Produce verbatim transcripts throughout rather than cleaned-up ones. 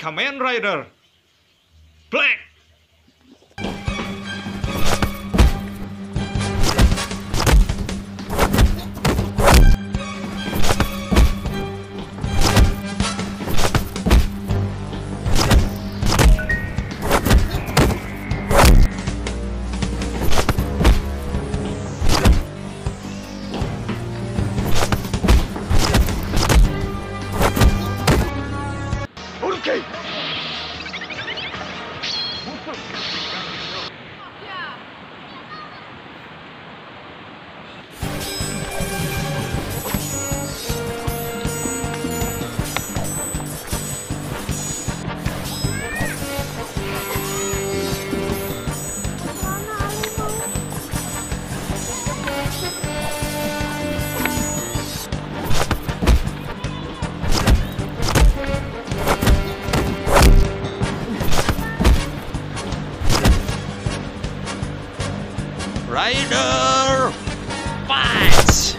Kamen Rider Black. Okay. Rider fight.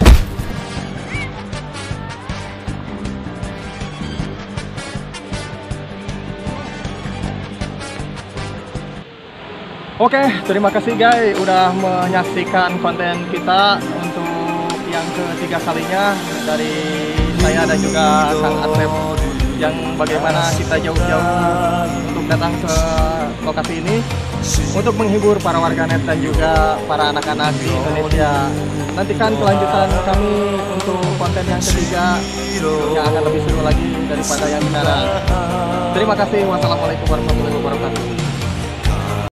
Oke, terima kasih guys udah menyaksikan konten kita untuk yang ketiga kalinya dari saya dan juga Kang Atlet, yang bagaimana kita jauh-jauh untuk datang ke lokasi ini untuk menghibur para warganet dan juga para anak-anak di Indonesia. Nantikan kelanjutan kami untuk konten yang ketiga yang akan lebih seru lagi daripada yang sekarang. Terima kasih. Wassalamualaikum warahmatullahi wabarakatuh.